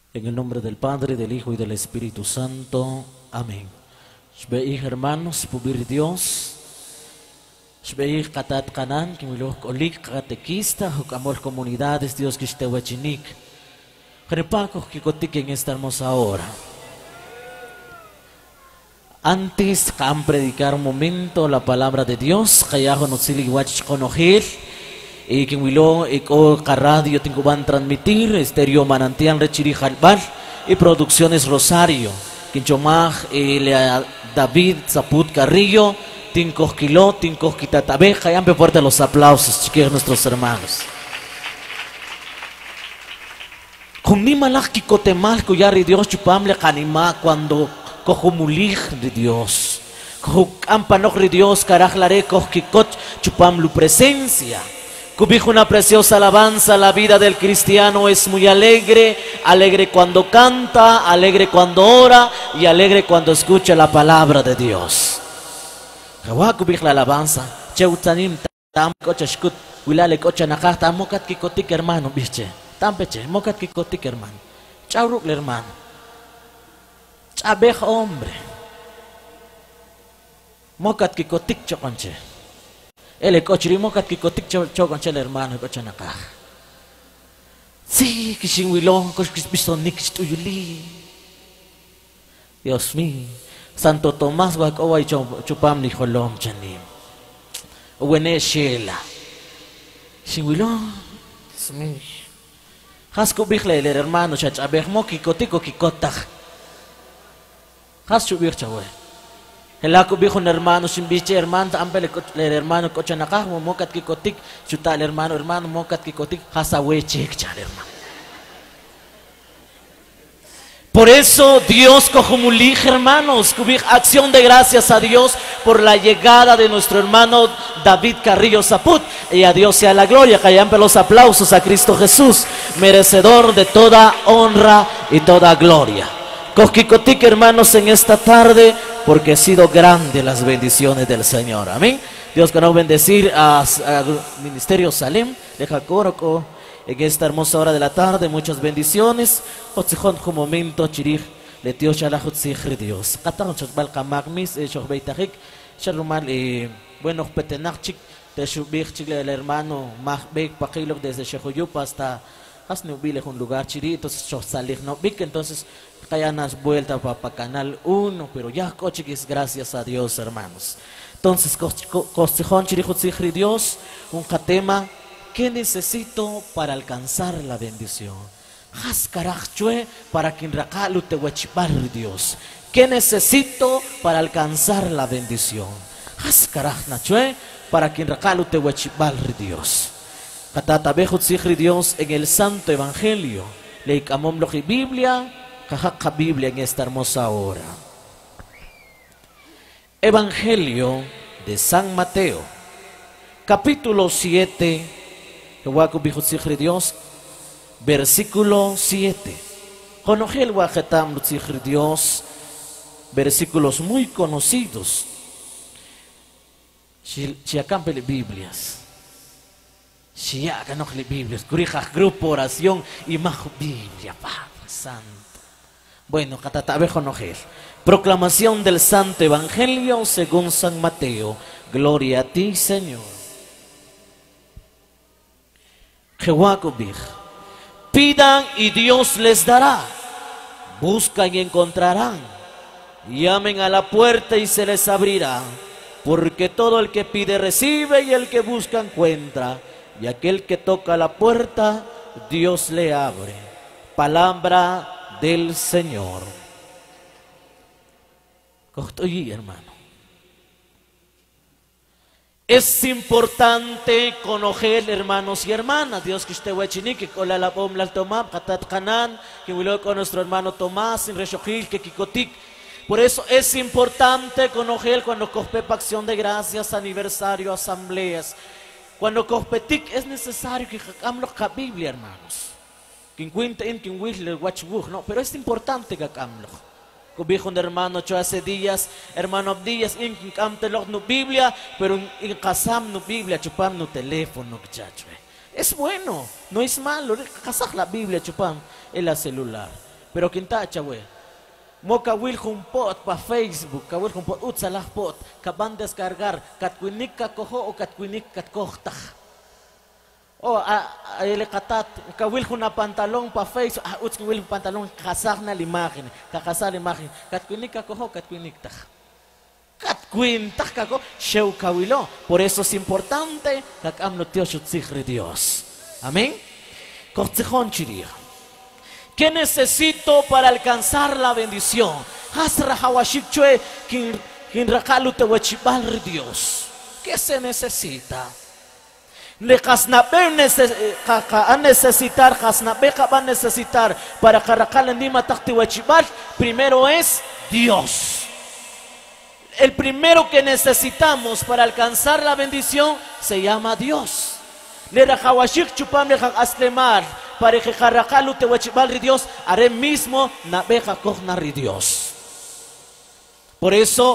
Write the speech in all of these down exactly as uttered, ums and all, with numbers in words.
En el nombre del Padre, del Hijo y del Espíritu Santo. Amén. Shbeih hermanos, pubir Dios. Shbeih katat kanan, kimilo kolik katekista, hukamol comunidades, Dios que esté huachinik. Jerepaco kikotik en esta hermosa hora. Antes de predicar un momento la palabra de Dios, kayaho no sili wach konojil. Y que Wilo y radio tengo van transmitir estéreo manantial rechiri jalbar y producciones Rosario que chomaj y David Zaput Carrillo tinco kilo tinco quitatabeja y ampe fuerte los aplausos chiquillos nuestros hermanos con ni malach kikotemal kuyari Dios chupamle kanima cuando cojumulich de Dios ampanok de Dios carajlare kikot chupam lu presencia. Cubijo una preciosa alabanza, la vida del cristiano es muy alegre, alegre cuando canta, alegre cuando ora y alegre cuando escucha la palabra de Dios. Jawa cubij la alabanza, cheutanim tam cocha shkut, wilale cocha nakata, mokat kikotik hermano, biche, tampeche, mokat kikotik hermano, chauruk hermano, chabej hombre, mokat kikotik choconche. El cochirimo kat kikotik chogon chel hermano cocha nakah. Sí, que shinwilon coch pistonik tuyuli. Dios mío, Santo Tomás wa kawai chupam ni holom chanim. Uwene shela. Shinwilon, Dios mío. Has kubikle el hermano chach abeh mo kikotiko kikotak. Has chubir chawe. El ako bijo un hermano sin biche hermano ampel el hermano cocha nakah mo mokat kikotik chuta el hermano hermano mokat kikotik hasawe chek chal hermano. Por eso Dios cojumulij hermanos, cubij acción de gracias a Dios por la llegada de nuestro hermano David Carrillo Zaput y a Dios sea la gloria, que hayan los aplausos a Cristo Jesús, merecedor de toda honra y toda gloria. Cojkikotik hermanos en esta tarde porque ha sido grande las bendiciones del Señor. Amén. Dios que nos bendecir a, a Ministerio Salem de Jacoroco en esta hermosa hora de la tarde. Muchas bendiciones. Otzijón un momento chirij le tío chalajut sihri Dios. Katang chotbal kamagmis shohbeitajik shalumal bueno petenachik te shubich chile el hermano mahbek pakilok desde Shehuyupa hasta Hasnubile un lugar chiri entonces shosalij no bik entonces kaya nas vuelta para Canal uno, pero ya cochiquis, gracias a Dios, hermanos. Entonces, costijón chirijutzijri Dios, un catema, ¿qué necesito para alcanzar la bendición? Haskarachchue para quien rakalu te huachipar Dios. ¿Qué necesito para alcanzar la bendición? Haskarachchue para quien rakalu te huachipar Dios. Katatabejutzijri Dios en el Santo Evangelio. Leikamom loji Biblia. Cajaca Biblia en esta hermosa hora. Evangelio de San Mateo, capítulo siete, Dios, versículo siete. Conogel Wajetam Dios, versículos muy conocidos. Si acampele Biblias, si acampele Biblias, Curija Grupo Oración y Majo Biblia, Padre Santo. Bueno, catatabejo nojel. Proclamación del Santo Evangelio según San Mateo. Gloria a ti, Señor. Jehuacobij. Pidan y Dios les dará. Buscan y encontrarán. Llamen a la puerta y se les abrirá. Porque todo el que pide recibe y el que busca encuentra. Y aquel que toca la puerta, Dios le abre. Palabra del Señor. Oye, hermano, es importante conocer, hermanos y hermanas. Dios que esté huachini que cola la bomba al tomam katat kanan que huilo con nuestro hermano Tomás en Reshojil que kikotik. Por eso es importante conocer cuando cospepa acción de gracias, aniversario, asambleas. Cuando cospetik es necesario que hagamos la Biblia, hermanos. No, pero es importante que camlo. Cubijo un hermano cho hace días, hermano días in camtelog no Biblia, pero in casam no Biblia, chupam no teléfono, chacho. Es bueno, no es malo, casar la Biblia, chupam en la celular. Pero quintacha, we. Mo kawil pot pa Facebook, kawil pot utsalah pot, kaban descargar, katwinik ka koho o katwinik kat kohtah. O ele katat, kawil na pantalong pa Facebook, ah uts kawil pantalong kasak na limakin, kakasal limakin, katwinik ka koho, katwinik tah. Katkwintah kako, shew kawilo. Por eso es importante, kakam no Dios utzigre Dios. Amén. Kortzihon chiria. ¿Qué necesito para alcanzar la bendición? Dios. ¿Qué se necesita? necesitar, va a necesitar para primero es Dios. El primero que necesitamos para alcanzar la bendición se llama Dios. Le rajawashik chupam le aslemar para que jarakalu te wachibal Dios haré mismo na beja kohna Dios. Por eso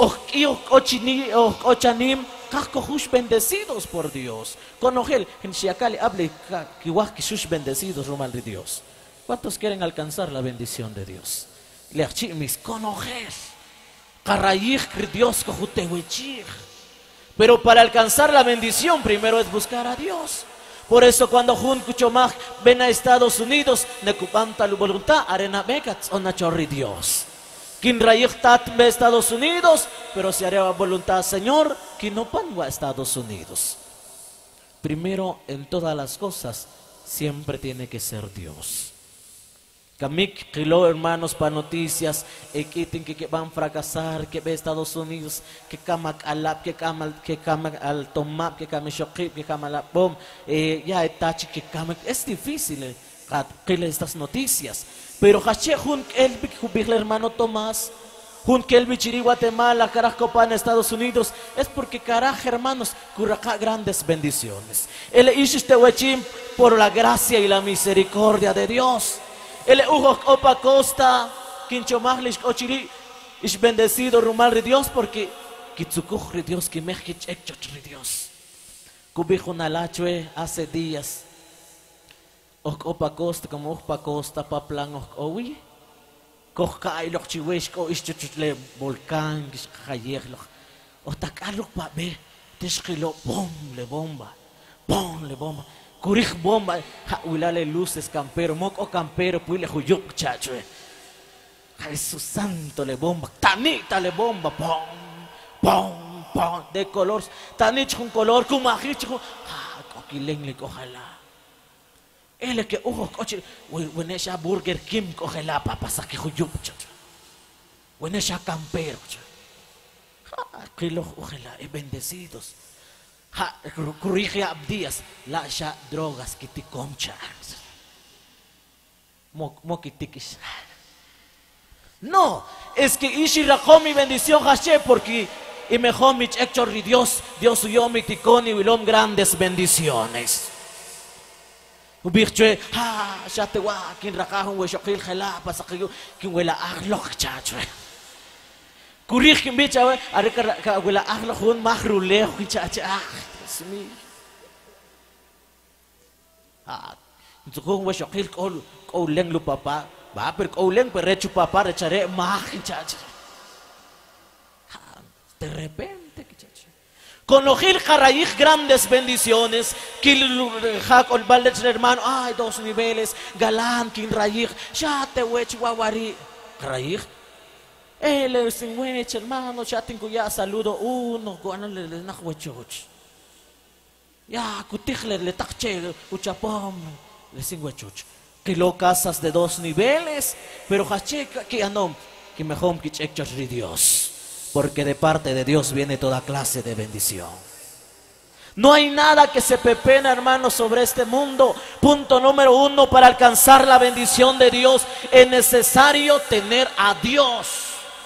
ochini ochanim kakohush bendecidos por Dios. Conogel en Shiakali hable kiwah kishush bendecidos rumal de Dios. ¿Cuántos quieren alcanzar la bendición de Dios? Le achimis conogel karayich Dios kohutewechich. Pero para alcanzar la bendición primero es buscar a Dios. Por eso cuando Jun Kuchomach ven a Estados Unidos, necupanta la voluntad, arena becats o nachorri Dios. Quien rayich tat ve a Estados Unidos, pero si haré voluntad Señor, que no pango a Estados Unidos. Primero en todas las cosas, siempre tiene que ser Dios. Kamik, kilo hermanos para noticias, equitin que van a fracasar, que ve Estados Unidos, que kamak alap, que kamal, que kamak al tomap, que kamak shokip, que kamal bom, ya etachi, que kamak, es difícil que estas noticias. Pero hache jun el big hermano Tomás, jun que el bichiri Guatemala, carajo pan Estados Unidos, es porque carajo hermanos, curraca grandes bendiciones. El ishiste wechim por la gracia y la misericordia de Dios. El ujo opa costa, quincho mahlish ochiri, es bendecido rumal de Dios porque kitsukuj de Dios, que mejich ekchoch de Dios. Kubijo nalachue hace días. Opa costa, como opa costa, paplan owi. Kohkai loch chiwesh ko ishchuchle volcán, kishkayech loch. Otakalok pa be, tishkilo bom le bomba, bom le bomba. Curij bomba, huilale luces campero, moco campero, puile huyuk chacho. Jesús santo le bomba, tanita le bomba, pom, pom, pom, de color, tanich con color, kumajich con, ah, coquileng le cojala. Él que ujo coche, wenesha burger kim cojala, papa saque huyuk chacho. Wenesha campero, ah, que los ojala, bendecidos. Ha, corrige abdías, la ya drogas que te concha. Moquitikis. No, es que ishi rajó mi bendición hache porque y mejor mi hechor y Dios, Dios suyo mi ticoni y lom grandes bendiciones. Ubirche, ha, ya te wa, quien rajajo un hueshokil jela, pasa que yo, quien huela agloch chacho. Kurich bicha we are ka wala akla hun mahrule hu chacha ah smi ah ntukong wa shokil kol koleng lu papa ba per koleng per rechu papa rechare mah chacha de repente chacha con ojil karayich grandes bendiciones kil hak ol ballet hermano ay dos niveles galán kin rayich ya te wech wawari karayich. Él es un hermano, ya tengo ya saludo uno, guano le le nahuachoch. Ya cutichle le tache, uchapom, le singwachoch. Que lo casas de dos niveles, pero hacheca que anom, que mejor que chechos de Dios, porque de parte de Dios viene toda clase de bendición. No hay nada que se pepena, hermanos, sobre este mundo. Punto número uno, para alcanzar la bendición de Dios es necesario tener a Dios.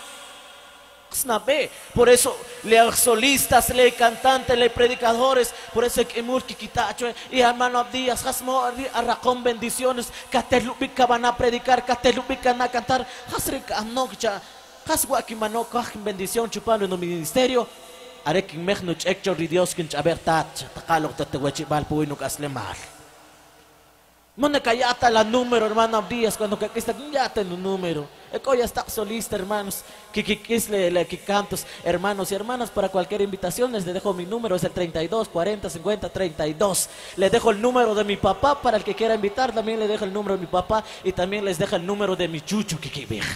Por eso le solistas, le cantantes, le predicadores, por eso que mulki quitacho y hermano Abdías, hasmo arracón bendiciones, catelubica van a predicar, catelubica van a cantar, hasrika anokcha, haswaki manoko bendición chupando en el ministerio, haré que mejnuch hechor y Dios que abertat, takalok tatewechi balpuinuk aslemar. Mone callata la número, hermano Abdías, cuando que está ya en un número. Eco ya está solista, hermanos. Que que que le le que cantos, hermanos y hermanas, para cualquier invitación les dejo mi número, es el treinta y dos, cuarenta, cincuenta, treinta y dos. Les dejo el número de mi papá para el que quiera invitar, también le dejo el número de mi papá y también les dejo el número de mi chucho que que vieja.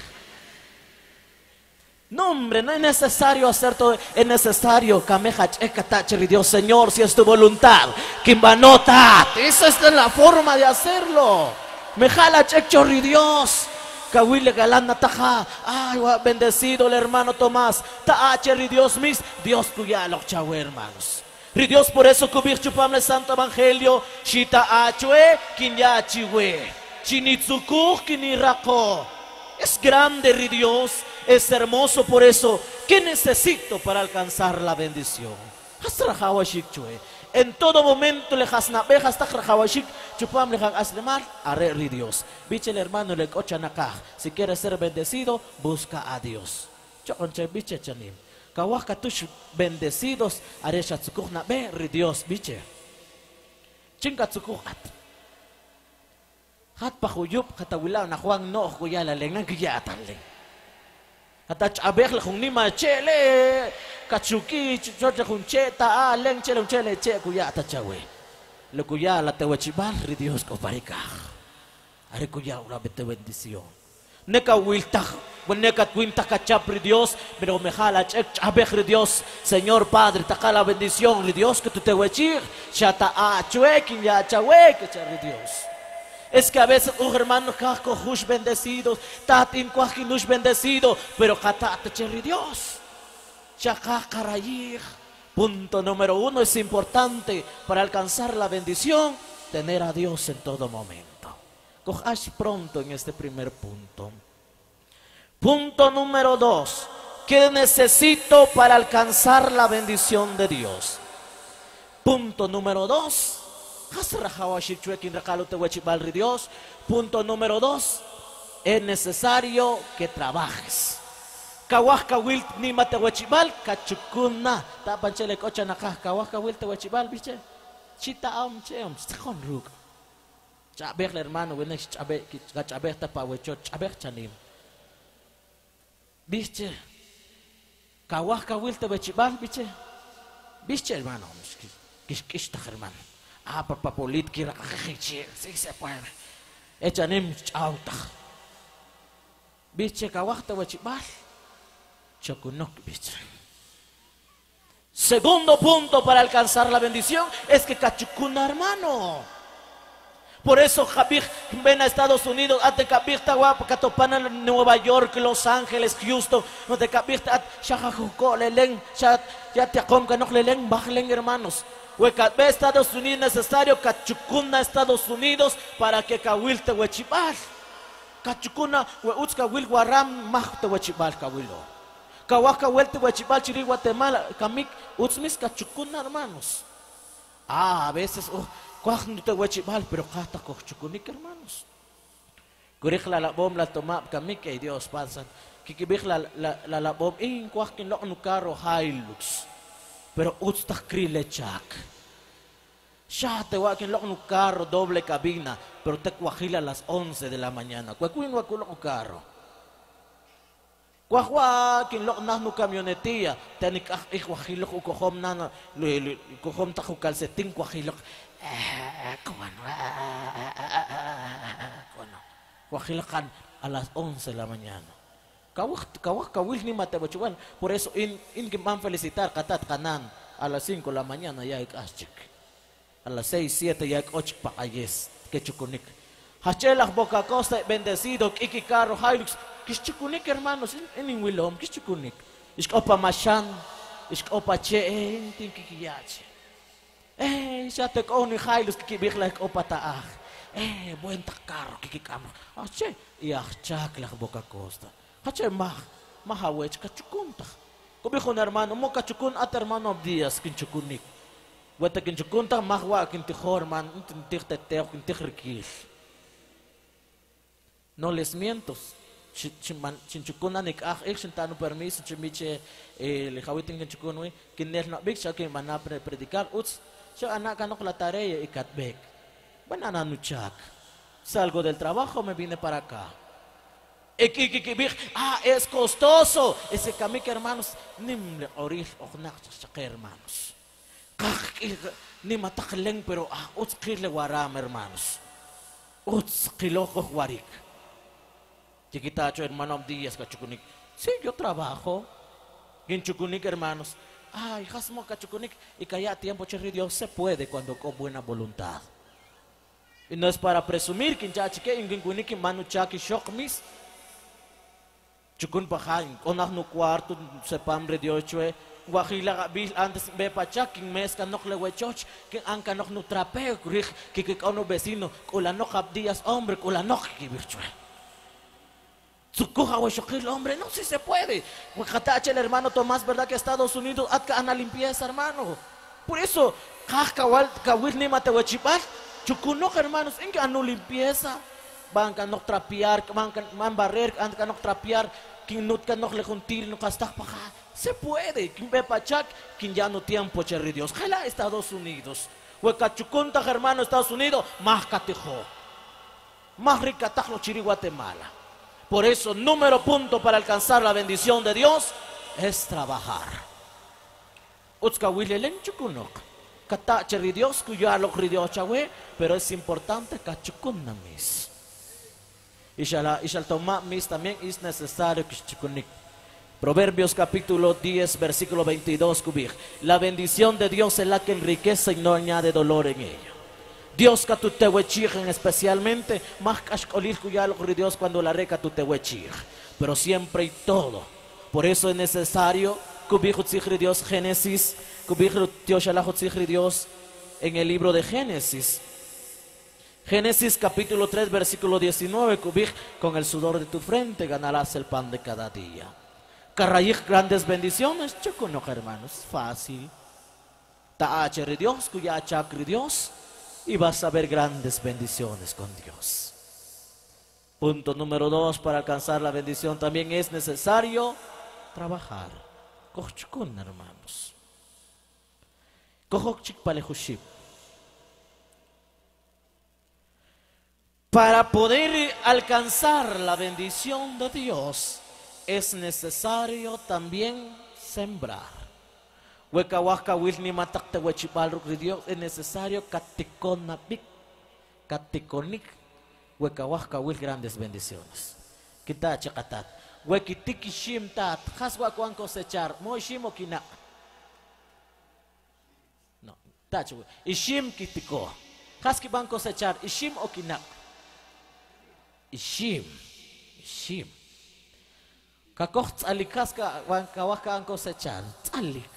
No, hombre, no es necesario hacer todo, es necesario, Dios, Señor, si es tu voluntad, Kimbanota, esa es la forma de hacerlo. Me jala chechorri Dios, Kawile galana taja, ay, bendecido el hermano Tomás, taacheri Dios mis, Dios tuya lo chahue, hermanos. Y Dios, por eso cubir chupamle santo evangelio, shita achue, kinyachiwe, chinitsukuj kinirako. Es grande, ri Dios, es hermoso, por eso, ¿qué necesito para alcanzar la bendición? En todo momento le hasnabe hasta rajawashik, chupam le aslemar, are ri Dios. Biche el hermano le cocha nakaj, si quieres ser bendecido, busca a Dios. Choconche biche chanim. Kawaka tush bendecidos, are shatsukuj be ri Dios, biche. Chingatsukuj at. Hat pahuyup katawilaw na Juan no kuyala lengan kiyatan leng. Atach abek la kung ni ma chele kachuki chocha kung che ta leng chele chele che kuyata chawe. Le kuyala te wachibal ri Dios ko parika. Are kuya ura bete bendición. Neka wilta, neka twinta kachap ri Dios, pero me jala chek abek ri Dios, Señor Padre, taca la bendición ri Dios que tú te wachir, chata a chue kin ya chawe que ri Dios. Es que a veces, oh hermano, hush bendecidos, tatin hush bendecido, pero katate cherry Dios. Chakakarayir. Punto número uno, es importante para alcanzar la bendición, tener a Dios en todo momento. Cojash pronto en este primer punto. Punto número dos, ¿qué necesito para alcanzar la bendición de Dios? Punto número dos. Dios. Punto número dos, es necesario que trabajes. Kawaka wil ni matewachibal kachukuna tapanchele kocha nakah kawaka wil tewachibal biche chita am cheum chon ruk chabek hermano wenex chabe chabek tapawecho chabek chanim biche kawaka wil tewachibal biche biche hermano kish kish ta hermano. Ah, papá polit kira kajichi, sí se puede. Echanim chauta. Biche kawakta wachibal. Chokunok biche. Segundo punto para alcanzar la bendición es que cachukuna, hermano. Por eso Javier ven a Estados Unidos, ate capirta guapa, catopana Nueva York, Los Ángeles, Houston, no te capirta at shajajuko lelen, chat ya te acomca no lelen, bajlen hermanos. Huecatbe Estados Unidos necesario cachukuna Estados Unidos para que kawilte huechibal. Cachukuna hueutska wil guaram mahte huechibal kawilo. Kawaka huelte huechibal chiri Guatemala kamik utsmis cachukuna hermanos. Ah, a veces oh, cuando te huechibal pero kata kochukunik hermanos. Kurikla la bom la toma kamik ay Dios pansan. Kikibik la la la la bom in kwakin lo nukaro Hilux. Pero usta krile chak. Ya te voy a quien lo un carro doble cabina, pero te cuajila a las once de la mañana. Cuacuin guaculo un carro. Cuajua quien lo nas no camionetilla, tenik ah cuajilo cuajom nana, le cuajom tajo calcetín cuajilo. Bueno, bueno, cuajilo can a las once de la mañana. Kawak kawil ni matebachuan. Por eso in in que van felicitar katat kanan a las cinco de la mañana ya hay aschik. A las seis, siete ya hay ocho pakayes que chukunik. Hachelach boca costa bendecido iki carro Hilux. Kis chukunik hermanos en in wilom kis chukunik. Isk opa mashan, isk opa che en tin kikiyache. Eh, ya te con Hilux kikibikla opa taah. Eh, buen carro kikikamo. Ache, ya chaklach boca costa. Hache mah, mahawech kachukunta. Kubihon hermano, mo kachukun at hermano Abdías kinchukunik. Weta kinchukunta mahwa kintihor man, kintihtete, kintihrikil. No les miento. Chinchukuna nik ah, ik sintano permiso, chimiche, le hawitin kinchukunwi, kinel na big siya kinmanapre predicar, uts, siya anak kanok la tarea ikatbek. Banana nuchak. Salgo del trabajo, me vine para acá. Y que- que- que- Ah, es costoso. Ese camino, hermanos, nimle oril ognak chaque, hermanos. Kak- Ni mataklen, pero ah, utskile waram, hermanos. Utskiloko warik. Chiquitacho, hermano Díaz, cachucunik. Sí, yo trabajo. En Chucunik, hermanos. Ay, jasmo cachucunik. Y que haya tiempo, cherry, Dios se puede cuando con buena voluntad. Y no es para presumir que ya chique en Ginkunik manu chaki shokmis. Chukun pajain, onak no cuarto, sepambre de ocho, guajila gabil antes ve pachak, king mes kanok le huechoch, que an kanok no trapeo, kurik, que que uno vecino, kulanok abdías hombre, kulanok que virchue. Tsukuja huechokil hombre, no si se puede. Huejatache el hermano Tomás, ¿verdad que Estados Unidos atka ana limpieza, hermano? Por eso, kawal kawil ni mate huechipal, chukunok hermanos, en que anu limpieza. Van kanok trapear, van man barrer, an kanok trapear, quien no kanok le juntil, no kastak paja. Se puede, quien ve pachak, quien ya no tiempo cherry Dios. Jala Estados Unidos. Huecachucunta, hermano, Estados Unidos, más catejo. Más rica tajlo chiri Guatemala. Por eso, número punto para alcanzar la bendición de Dios es trabajar. Utska wilelen chukunok. Kata cherry Dios, cuyo alok ridio chawe, pero es importante kachukunamis. Y shall tomar mis también es necesario que chukunik. Proverbios capítulo diez, versículo veintidós, cubir. La bendición de Dios es la que enriquece y no añade dolor en ella. Dios que tu te huechijen especialmente, más cascolir cuya lo Dios cuando la reca tu te huechij. Pero siempre y todo. Por eso es necesario cubir Dios Génesis, cubir Dios en el libro de Génesis. Génesis capítulo tres, versículo diecinueve, cubij, con el sudor de tu frente ganarás el pan de cada día. Carrayij, grandes bendiciones, chocono, hermanos, fácil. Taacheri Dios, cuya chakri Dios, y vas a ver grandes bendiciones con Dios. Punto número dos, para alcanzar la bendición también es necesario trabajar. Cochcun, hermanos. Cojochik palejuship. Para poder alcanzar la bendición de Dios es necesario también sembrar. Huecahuasca wilni matakte huechipal Dios es necesario caticonapik, caticonik, huecahuasca wil grandes bendiciones. Kita chakatat. Huequitiki shim tat, haswa cuan cosechar, mo shimo kina. No, tacho, ishim kitiko. Haski van cosechar, ishim o kina. Ishim, ishim. Kakoch tzalikas ka kawaka ang cosechar, tzalik.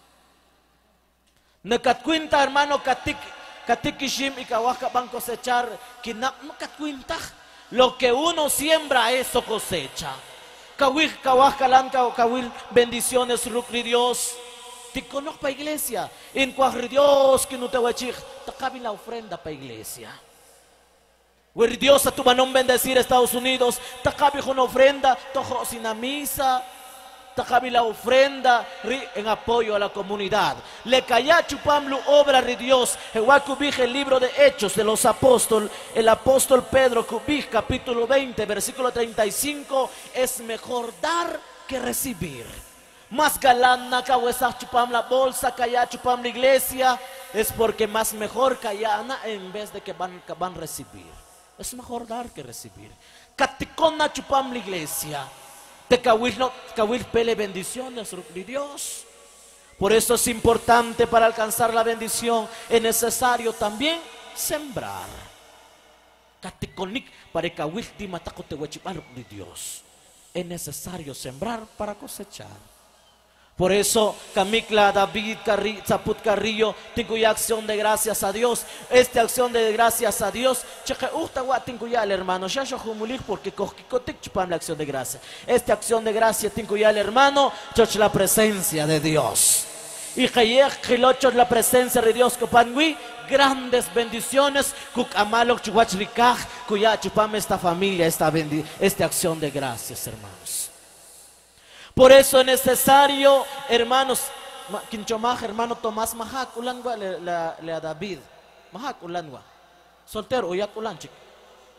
Nakatkwinta, hermano, katik katik ishim y kawaka van cosechar, kinak nakatkwinta. Lo que uno siembra, eso cosecha. Kawil kawaka lanka kawil bendiciones rukri Dios. Tikonok pa iglesia. En cuajri Dios que no te wachig, takabi la ofrenda pa iglesia. Dios a tu manón bendecir Estados Unidos, takabi una ofrenda, tojo sin la misa, takabi la ofrenda en apoyo a la comunidad. Le calla chupamlu obra de Dios, Ewakubij el libro de Hechos de los Apóstoles, el apóstol Pedro Kubij, capítulo veinte, versículo treinta y cinco, es mejor dar que recibir. Más galana kawesa chupam la bolsa, calla chupam la iglesia, es porque más mejor callana en vez de que van, que van a recibir. Es mejor dar que recibir. Katikona chupam la iglesia. Te kawil no kawil pele bendiciones de Dios. Por eso es importante para alcanzar la bendición. Es necesario también sembrar. Katikonik para kawil di matakote wechipal de Dios. Es necesario sembrar para cosechar. Por eso, Camicla, David, Carri, Zaput Carrillo, tengo ya acción de gracias a Dios. Esta acción de gracias a Dios, cheque, usta gua tengo ya el hermano, ya yo jumulir porque cojicotic chupam la acción de gracias. Esta acción de gracias tengo ya el hermano, choch la presencia de Dios. Y que gilochos la presencia de Dios copangui, grandes bendiciones, kuk amalok chuwach rikaj, cuya chupam esta familia, esta, esta acción de gracias, hermanos. Por eso es necesario, hermanos, Quinchomaj, hermano Tomás Majak, Ulanwa le, le, le a David, Majak Ulanwa, soltero, Uyak Ulanchik,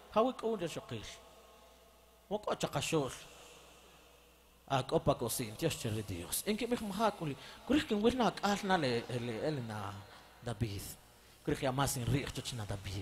Hawik uno shokil. Wako chakashol. Ak opa kosin, Dios chere Dios. En que me mahakuli. Kurik kin wirna ak alna le le el na David. Kurik ya más en rir chochina David.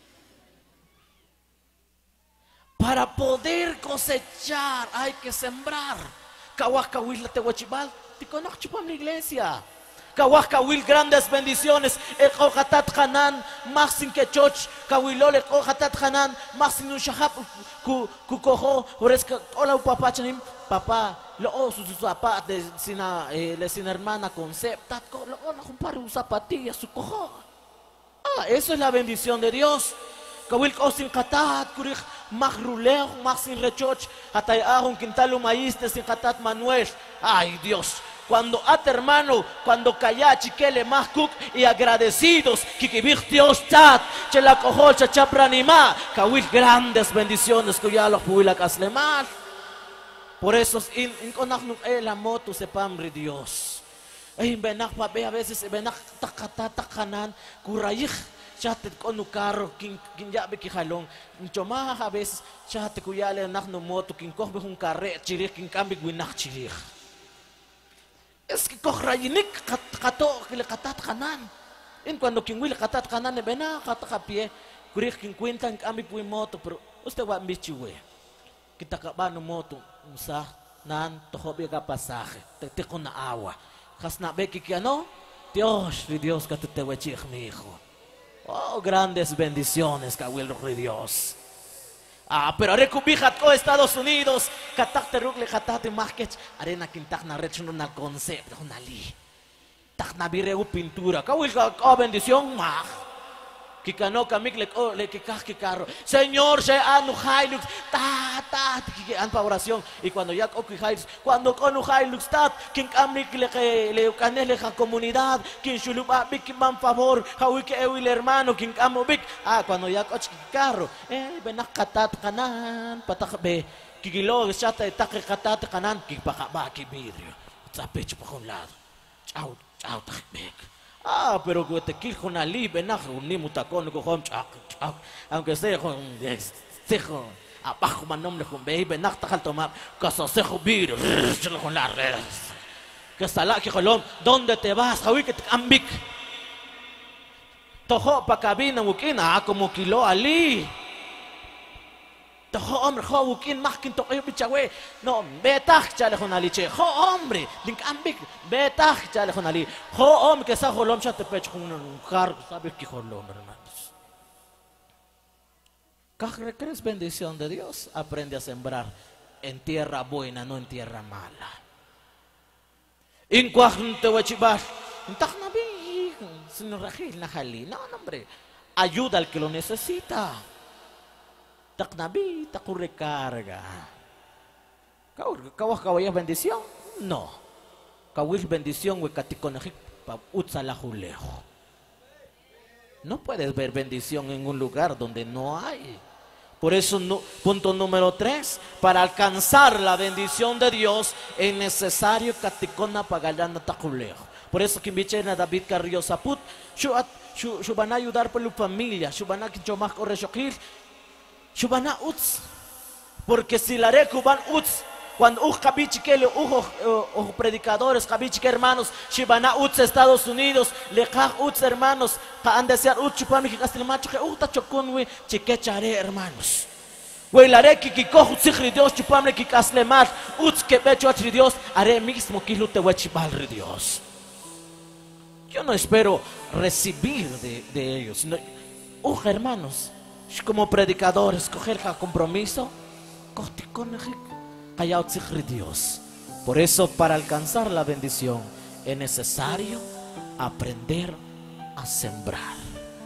Para poder cosechar hay que sembrar. Kawak kawil la tehuachibal. Te conozco chupam la iglesia. Kawak kawil grandes bendiciones. Eko hatat hanan maxin kechoch. Kawilole eko hatat hanan maxin un shahap ku ku koho. Ores hola papá chanim. Papá lo o su zapat de sina le sin hermana concepta. Lo o na compare un zapatilla su koho. Ah, eso es la bendición de Dios. Kawil kosin katat kurich magruleo maxin rechoch. Hatay ahun quintalo maíz sin katat Manuel. Ay Dios. Cuando at hermano, cuando calla chiquele más cook y agradecidos, kikibig Dios chat, chela cojo chachapranima, kawil grandes bendiciones que ya los puila caslemal. Por eso, in in konaknuk eh la moto se pamri Dios. Eh benak pa be a veces benak takatakanan kurayik chatet konu carro kin kin yabe ki halong. Choma a veces chat kuyale nakno moto kin kohbe un carre chirih kin kambig winak chirih. Es que cohrayinik kato que le katat kanan. En cuando quien will katat kanan ne bena kata pie, kurik quien cuenta en cambio pui moto, pero usted va michiwe. Kita kabano moto, usa nan tohobi ka pasaje, te te con agua. Hasna beki que no, Dios, Dios que te wechich mi hijo. Oh, grandes bendiciones que will Dios. Ah, pero recubijat ko Estados Unidos, katak teruk le katate market, arena kintak na recho na concept, na li. Tak na bireu pintura, kawil ka ka bendición ma. Kikano kamik le le kikah kikaro. Señor, se anu hailux, ta ta kikan pa oración. Y cuando ya ok hailux, cuando konu hailux tat, kin kamik le le kanele ka comunidad, kin shuluba bik man favor, hawi ke ewil hermano kin kamo bik. Ah, cuando ya och kikaro, eh benak katat kanan, patakbe. Kikilo chata tak katat kanan, kipakaba ki vidrio. Tapech pa kon lado. Chao, chao takbek. Ah, pero que te quijo una libe, najo, ni mutacón, cojón, aunque sea con cejo, abajo más nombre con baby, nacta al tomar, casasejo vir, con las redes. Que salá, que jolón, ¿dónde te vas? Javi, que te ambic. Tojo pa cabina, bukina, ah, como kilo ali. Tojo hombre, jo bukin, más que toque bichawe. No, betaj, chale con ali, che, jo hombre, link ambic, betaj, chale con ali. Jo hombre, que sa jolom, ya te pecho con un cargo, sabes que jolom, hermanos. ¿Qué crees bendición de Dios? Aprende a sembrar en tierra buena, no en tierra mala. En cuajunte huachibar, en tajnabi, sin rajil, najali, no, hombre, ayuda al que lo necesita. Taknabi, taku recarga. Kau kau kawaya bendición? No. Kawil bendición we katikonajik pa utsalajulejo. No puedes ver bendición en un lugar donde no hay. Por eso, no, punto número tres, para alcanzar la bendición de Dios es necesario katikona pagalana takulejo. Por eso que invichen David Carrillo Saput, su van a ayudar por la familia, su van a que yo más correchokil. Shubana uts, porque si la recuban uts, cuando uj kabichikele uj predicadores, kabichike hermanos, Shubana uts Estados Unidos, lekaj uts hermanos, ka han desear uts chupami que castelmacho que uta chokunwi chikechare hermanos. Wey la re ki koh utsihri Dios chupamle ki kaslemat uts que pecho achri Dios, haré mismo que lute wechipalri Dios. Yo no espero recibir de, de ellos, sino uj hermanos. Como predicador, escoger el compromiso, Dios. Por eso, para alcanzar la bendición, es necesario aprender a sembrar.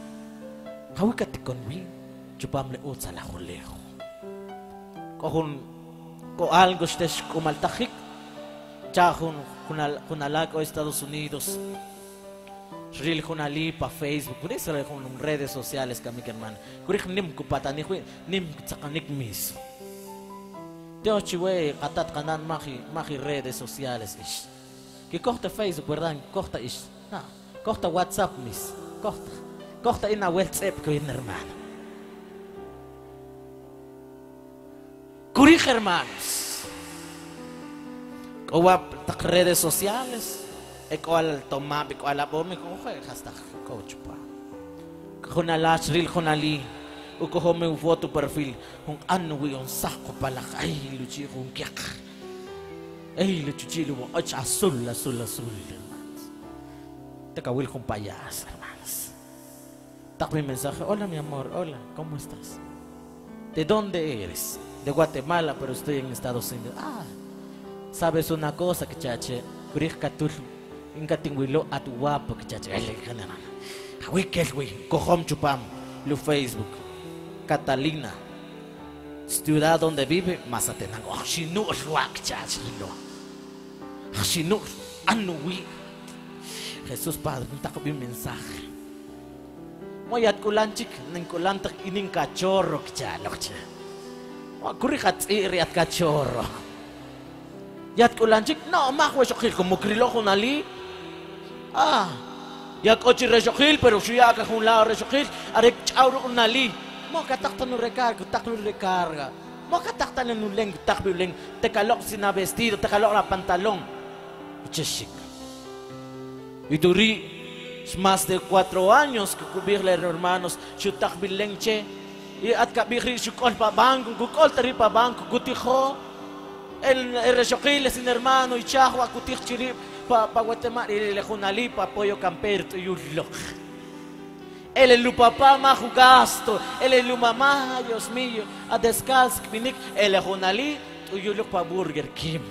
Chupamle utsa la jolejo. Con algo estés como al tajik, chajun, con alaco Estados Unidos. Ril con ali pa Facebook, con eso con redes sociales que mi hermano. Kurich nim kupata ni nim tsakanik mis. Dios chiwe katat kanan mahi mahi redes sociales ish. Que corta Facebook, verdad? Corta ish. No, corta WhatsApp mis. Corta. Corta ina WhatsApp con mi hermano. Kumulija, hermanos. O a redes sociales. Eko al tomar, eko al abome, coge hasta coach pa. Con alash ril con ali. O cojo me foto perfil. Un anui un saco pala. Ay, luchi un kiak. Ay, luchi lu och azul, azul, azul. Te cawil con payas, hermanos. Tak mi mensaje. Hola mi amor, hola, ¿cómo estás? ¿De dónde eres? De Guatemala, pero estoy en Estados Unidos. Ah, sabes una cosa que chache. Kurikatul. Ingatingwilo at guapo que chache. Ay, canana. Hawi kelwi. Cohom chupam. Lu Facebook. Catalina. Ciudad donde vive Mazatenango. Shinu ruak chache lo. Shinu anui. Jesús Padre, un taco bien mensaje. Moyat kulanchik, nin kulantak inin cachorro que chalo che. Kurihat iriat cachorro. Yat kulanchik, no, mahwe shokil como krilojo nali. Ah, yak ochi reshokil, pero shuyaka un lado reshokil, arek chauro nali. Mo katakta no recarga, takno recarga. Mo katakta no leng, takbi leng, te calok sina vestido, te calok la pantalón. Cheshik. Y duri más de cuatro años que cubrirle hermanos, chutak bilenche. Y at kabiri shukol pa banco, kukol tari pa banco, kutijo. El reshokil sin hermano y chahua kutich chirip pa pa Guatemala y le junali pa pollo camperto y ullo. El el papá más gasto, el el mamá, Dios mío, a descalz kvinik el junali y ullo pa Burger King.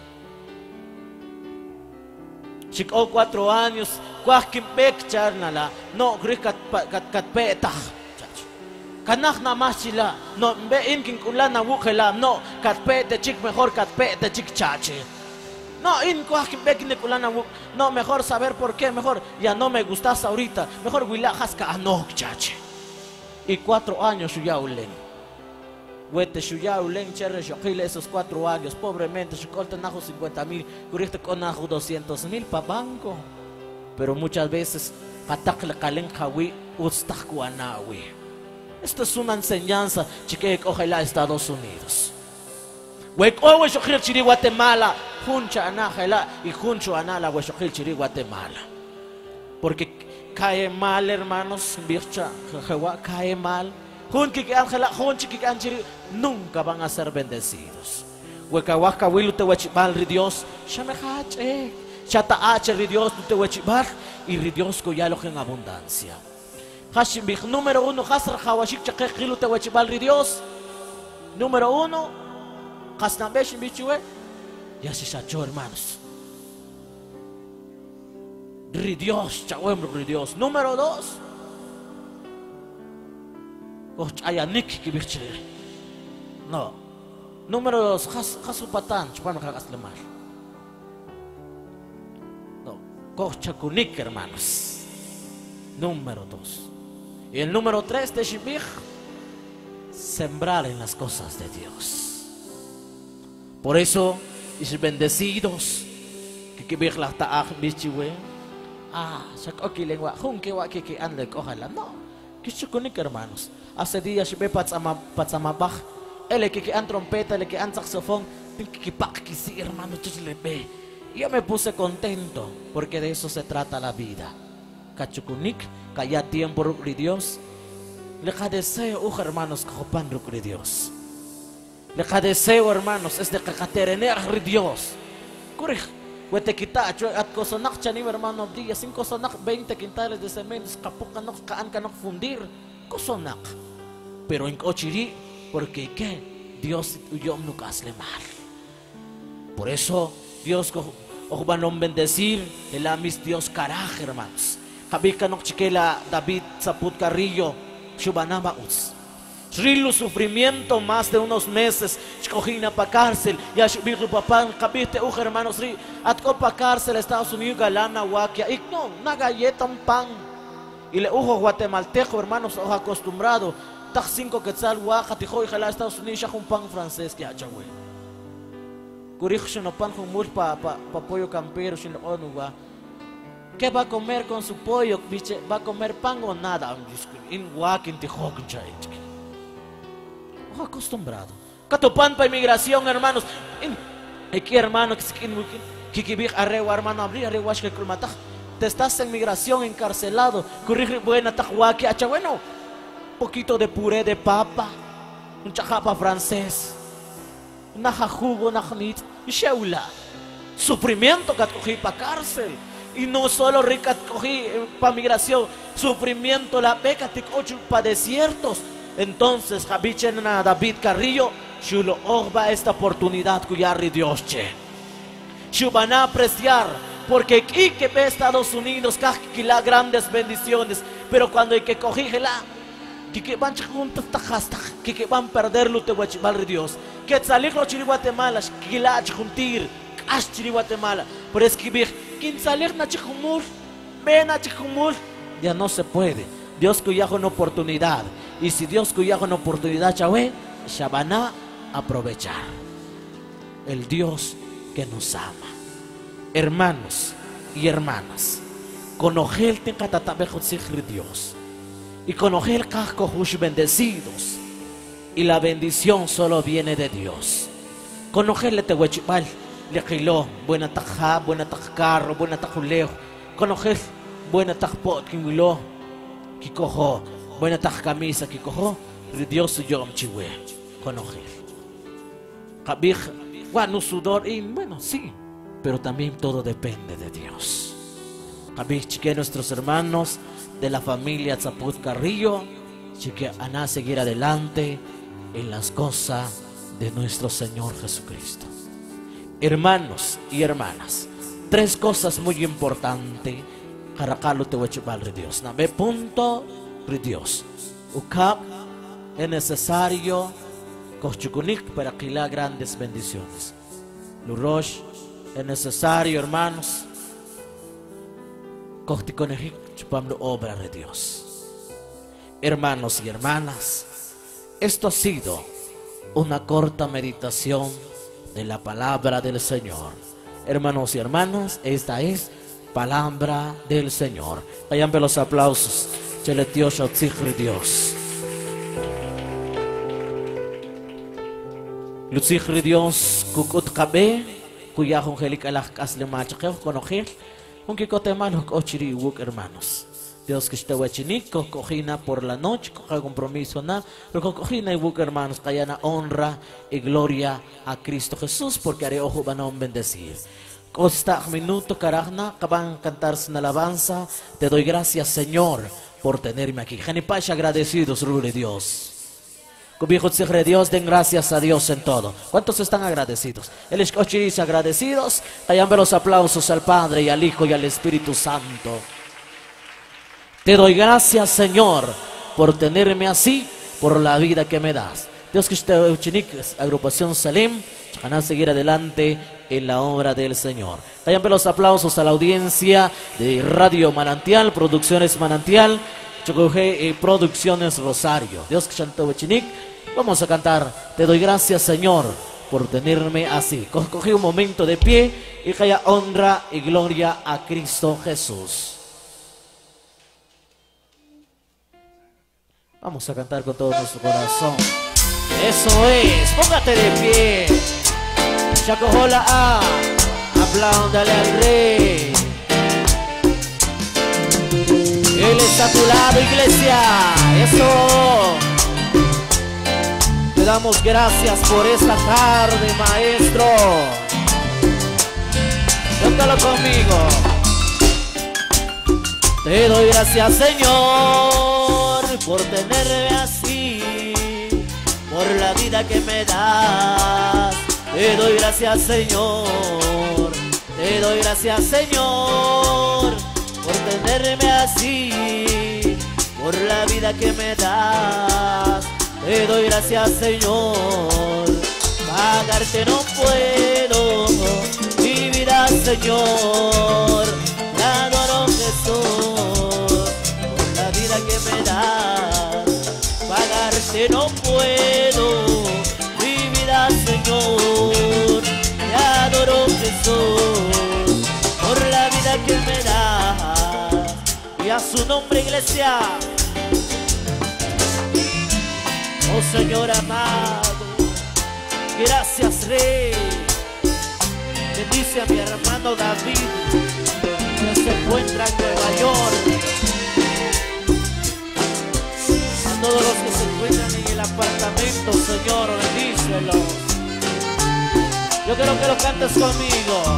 Chico cuatro años, cualquier pec charnala, no grikat kat kat petah. Kanach na machila, no ve inkin kulana wukela, no kat pete chic mejor kat pete chic chache. No in cualquier pec ni kulana wuk, no mejor saber por qué, mejor ya no me gustas ahorita, mejor wilajas ka anok chache. Y cuatro años ya ulen. Wete shuya ulen cherre shokile esos cuatro años, pobremente, shukolta najo cincuenta mil, curiste con najo doscientos mil pa banco. Pero muchas veces, katakle kalen kawi, ustakuanawi. Esto es una enseñanza, chique, ojalá Estados Unidos. Wek owe shokil chiri Guatemala, juncha anajela y juncho anala we shokil chiri Guatemala. Porque cae mal, hermanos, bircha, jewa, cae mal. Nunca van a ser bendecidos. Huecahuaca wilu te huachibal ri Dios. Shamehache. Chataache ri Dios te huachibal. Y ri Dios coyalo en abundancia. Hashimich número uno. Hasra hawashik chakekilu te huachibal ri Dios. Número uno. Hasnambeshim bichue. Ya se sacho, hermanos. Ri Dios, chawem ri Dios. Número dos. Ayanik kibirchile. No. Número dos, Hasupatan, chupano hagas lemar. No. Kochakunik, hermanos. Número dos. Y el número tres de Shibich, sembrar en las cosas de Dios. Por eso, y bendecidos, que kibich la ta'ach bichiwe. Ah, shakoki lengua, junke wa kiki anle ojalá. No. Kishukunik, hermanos. Hace días ve patzamabach, el que han trompeta, el que han saxofón, que pak que sí, hermano, le ve. Yo me puse contento porque de eso se trata la vida. Cachukunik, que ya tiempo de Dios. Le deseo, uh, hermanos, que pan de Dios. Le deseo, hermanos, es de cacaterener de Dios. Correj, huete quita, at cosonak chanim, hermano, día, cinco cosonak, veinte quintales de cemento, capucanok, kaan canok fundir. Cosonak. Pero en Cochiri, porque ¿qué? Dios huyó nunca hace mal. Por eso Dios os va a bendecir el amis Dios caraj, hermanos. Habika no chiquela David Zaput Carrillo, Shubanama us. Shrilu sufrimiento más de unos meses, Chcojina pa cárcel, ya shubiru papá, cabiste uj hermanos ri, atco pa cárcel Estados Unidos galana wakia, y no, una galleta, un pan. Y le ujo guatemalteco, hermanos, ojo acostumbrado. Tak cinco quetzal, guaja, tijo, y jala Estados Unidos, ya un pan francés, que hacha, güey. Curijo, no pan con mur pa, pa, pa pollo campero, sin onu, va. ¿Qué va a comer con su pollo, biche? ¿Va a comer pan o nada? In guac, in tijo, ojo acostumbrado. Catopan para inmigración, hermanos. Aquí, hermano, que arregua, hermano, abrir, arregua, que colmata. Te estás en migración, encarcelado. Corrige buena, tajuaki, hacha, bueno. Poquito de puré de papa. Un chajapa francés. Naja jugo, najnit. Y sheula. Sufrimiento que cogí para cárcel. Y no solo rica cogí para migración. Sufrimiento, la beca, te cocho para desiertos. Entonces, Javichen a David Carrillo. Shulo orba esta oportunidad cuya Dios che. Shu van a apreciar, porque aquí que ve Estados Unidos, que la grandes bendiciones, pero cuando hay que cogígela, que van juntos tajasta, que van a perderlo te guachibal Dios, que salir lo chiri Guatemala, que la juntir, as chiri Guatemala, pero es que vi, quien salir na chicumul, ven a chicumul, ya no se puede. Dios cuya una oportunidad, y si Dios cuya una oportunidad, chavé, ya van a aprovechar. El Dios que nos ama. Hermanos y hermanas, con ojel te catatabejo Dios, y con ojel cascojush bendecidos, y la bendición solo viene de Dios. Con ojel le te huechibal, le quiló, buena tajá, buena tajcarro, buena tajulejo, con ojel, buena tajpot, quinguiló, que cojo, buena tajcamisa, que cojo, Dios y yo chihué, con ojel. Cabij, bueno, sudor, y bueno, sí, pero también todo depende de Dios. Cabij, chique, nuestros hermanos de la familia Zaput Carrillo, chique, a seguir adelante en las cosas de nuestro Señor Jesucristo. Hermanos y hermanas, tres cosas muy importantes. Caracalo te voy a llevar, Dios. Nabe punto, Dios. Ukap es necesario para que la grandes bendiciones. Lurosh es necesario, hermanos, chupando obra de Dios. Hermanos y hermanas, esto ha sido una corta meditación de la palabra del Señor. Hermanos y hermanas, esta es palabra del Señor. Vayan los aplausos. Dios. Lutzihri Dios kukut kabe kuya angelik alah kasle machakeo conogel un kikote malo ochiri wuk hermanos. Dios que está huachinico cojina por la noche coja compromiso na pero cojina y wuk hermanos kayana honra y gloria a Cristo Jesús porque haré ojo van a bendecir. Costa minuto caragna acaban cantar sin alabanza. Te doy gracias Señor por tenerme aquí. Janipash agradecidos rule Dios. Hijos de Dios, den gracias a Dios en todo. ¿Cuántos están agradecidos? El escochi dice agradecidos. Hayan los aplausos al Padre y al Hijo y al Espíritu Santo. Te doy gracias, Señor, por tenerme así, por la vida que me das. Dios que esté uchiniques, agrupación Salim, van a seguir adelante en la obra del Señor. Hayan los aplausos a la audiencia de Radio Manantial, Producciones Manantial, Chocoje y Producciones Rosario. Dios que chantó uchinic. Vamos a cantar, te doy gracias Señor por tenerme así. Cogí un momento de pie y que haya honra y gloria a Cristo Jesús. Vamos a cantar con todo nuestro corazón. Eso es, póngate de pie. Chacojola A, apláudale al Rey. Él está a tu lado, iglesia. Eso. Te damos gracias por esta tarde, maestro. Cántalo conmigo. Te doy gracias, Señor, por tenerme así, por la vida que me das. Te doy gracias, Señor. Te doy gracias, Señor, por tenerme así, por la vida que me das. Te doy gracias, Señor, pagarte no puedo, mi vida, Señor, te adoro, Jesús, por la vida que me das. Pagarte no puedo, mi vida, Señor, te adoro, Jesús, por la vida que me das. Y a su nombre, iglesia. Oh Señor amado, Gracias, Rey. Bendice a mi hermano David, que se encuentra en Nueva York. A todos los que se encuentran en el apartamento, Señor, bendícelos. Yo quiero que lo cantes conmigo.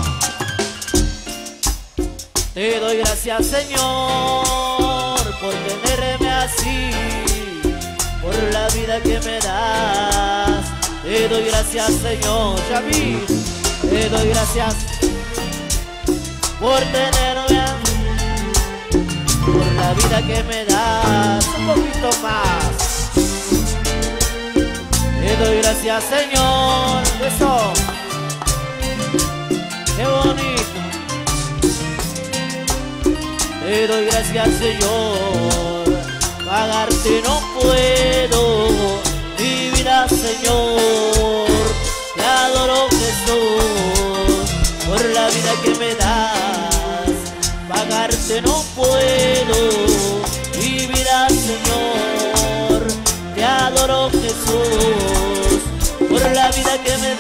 Te doy gracias, Señor, por tenerme así, por la vida que me das. Te doy gracias, Señor, David. Te doy gracias por tenerme así, por la vida que me das. Un poquito más. Te doy gracias, Señor. Eso. Qué bonito. Te doy gracias, Señor, pagarte no puedo, mi vida, Señor, te adoro, Jesús, por la vida que me das, pagarte no puedo, mi vida, Señor, te adoro, Jesús, por la vida que me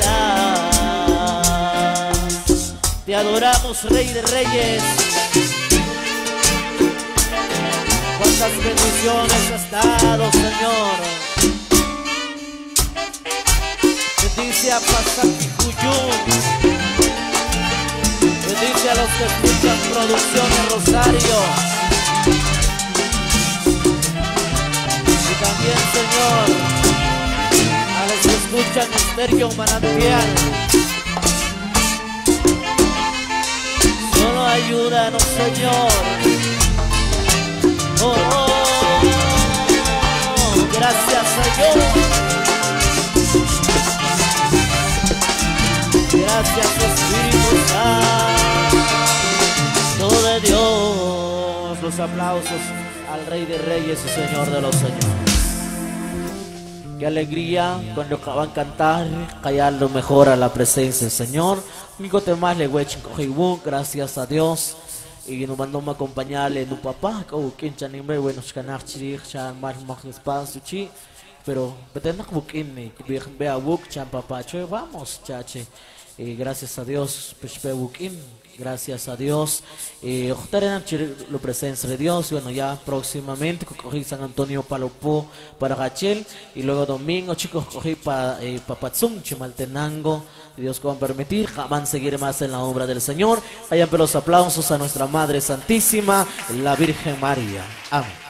das, te adoramos, Rey de Reyes. Cuántas bendiciones has dado, Señor. Bendice a Pasacuyún. Bendice a los que escuchan Producciones Rosario. Y también, Señor, a los que escuchan Estéreo Manantial. Solo ayúdanos, Señor. Oh, oh, oh, gracias, Señor. Gracias, Espíritu Santo de Dios. Los aplausos al Rey de Reyes y Señor de los Señores. Qué alegría cuando acaban de cantar, callar lo mejor a la presencia del Señor. Migo te más le huechen cojibu, gracias a Dios. Y nos mandó a acompañarle a papá, que en Chanimbe, bueno, Chanarchi, Chan, más más espacio, chi, pero pretendo que me vea a Buk, Chan, papá, vamos, chache. Y gracias a Dios, pues, gracias a Dios. Eh, la presencia de Dios, bueno, ya próximamente cogí San Antonio Palopó para Gachel, y luego domingo, chicos, cogí para eh, Papatzum, Chimaltenango. Dios que va a permitir, van a seguir más en la obra del Señor. Vayan los aplausos a nuestra Madre Santísima, la Virgen María. Amén.